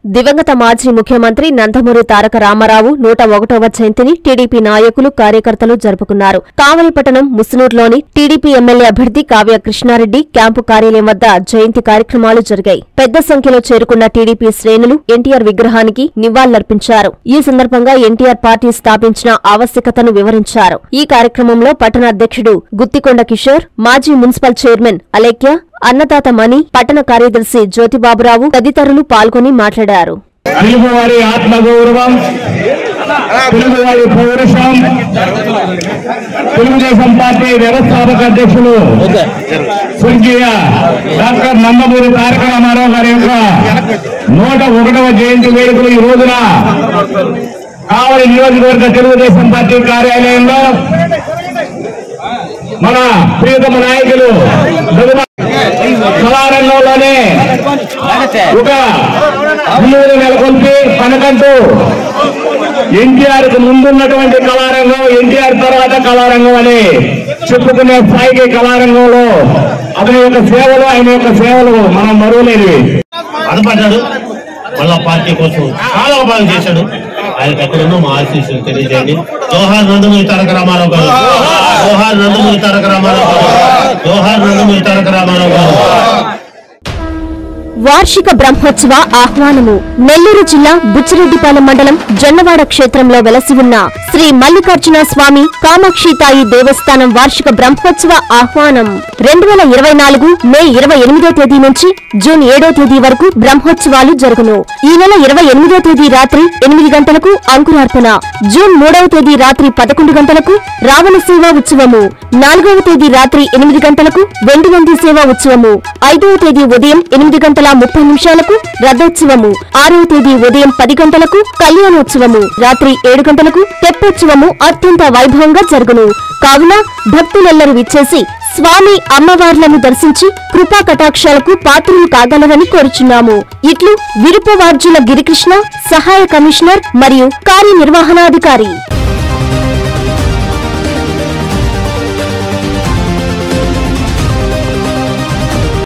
దివంగత మాజీ ముఖ్యమంత్రి నందమూరి తారక రామారావు 101వ జయంతిని టీడీపీ నాయకులు కార్యకర్తలు జరుపుకున్నారు. కావలిపట్టణం ముసునూరులోని టీడీపీ ఎమ్మెల్యే అభ్యర్థి కావ్య కృష్ణారెడ్డి క్యాంపు కార్యాలయం వద్ద జయంతి కార్యక్రమాలు జరిగాయి. పెద్ద సంఖ్యలో చేరుకున్న టీడీపీ శ్రేణులు ఎన్టీఆర్ విగ్రహానికి నివాళులర్పించారు. ఈ సందర్భంగా ఎన్టీఆర్ పార్టీ స్థాపించిన ఆవశ్యకతను వివరించారు. ఈ కార్యక్రమంలో పట్టణ అధ్యక్షుడు గుత్తికొండ కిషోర్, మాజీ మున్సిపల్ చైర్మన్ అలేఖ్య, అన్నదాత మణి, పట్టణ కార్యదర్శి జ్యోతిబాబురావు తదితరులు పాల్గొని మాట్లాడారు. తెలుగువారి ఆత్మగౌరవం, తెలుగువారి పౌరుషం, తెలుగుదేశం పార్టీ వ్యవస్థాపక అధ్యక్షులు స్వర్గీయ డాక్టర్ నందమూరి తారక రామారావు గారి యొక్క 101వ జయంతి వేడుకలు ఈ రోజున కావలి నియోజకవర్గ తెలుగుదేశం పార్టీ కార్యాలయంలో మన ప్రియతమ నాయకులు కళారంగంలోనే ఒక అభివృద్ధి నెలకొల్పి పనకంటూ ఎన్టీఆర్ కు ముందున్నటువంటి కళారంగం, ఎన్టీఆర్ తర్వాత కళారంగం అని చెప్పుకునే స్థాయికి కళారంగంలో అతని యొక్క సేవలు, ఆయన యొక్క సేవలు మనం మరువలేనివి. బాధపడ్డాడు, మళ్ళా పార్టీ కోసం చాలా బాగా చేశాడు. ఆయనకు ఎక్కడున్నా మా ఆశీస్సులు తెలియజేయండి. జోహార్ నందమూరి తారక రామారావు గారు, జోహార్ నందమూరి తారక రామారావు గారు, జోహార్ నందమూరి తారక రామారావు గారు. వార్షిక బ్రహ్మోత్సవ ఆహ్వానము. నెల్లూరు జిల్లా బుచ్చిరెడ్డిపాలెం మండలం జొన్నవాడ క్షేత్రంలో వెలసి ఉన్న శ్రీ మల్లికార్జున స్వామి కామాక్షితాయి దేవస్థానం వార్షిక బ్రహ్మోత్సవ ఆహ్వానం 2024 మే 28వ తేదీ నుంచి జూన్ 7వ తేదీ వరకు బ్రహ్మోత్సవాలు జరుగును. ఈ నెల 28వ తేదీ రాత్రి 8 గంటలకు అంకురార్పణ, జూన్ 3వ తేదీ రాత్రి 11 గంటలకు రావణ సేవా ఉత్సవము, 4వ తేదీ రాత్రి 8 గంటలకు వెండివంది సేవా ఉత్సవము, 5వ తేదీ ఉదయం 8:30 రథోత్సవము, 6వ తేదీ ఉదయం 10 గంటలకు కళ్యాణోత్సవము, రాత్రి 7 గంటలకు తెప్పోత్సవము అత్యంత వైభవంగా జరుగును. కావున భక్తులెల్లరూ విచ్చేసి స్వామి అమ్మవార్లను దర్శించి కృపా కటాక్షాలకు పాత్రలు కాగలరని కోరుచున్నాము. ఇట్లు విరుపవార్జుల గిరికృష్ణ, సహాయ కమిషనర్ మరియు కార్యనిర్వహణాధికారి.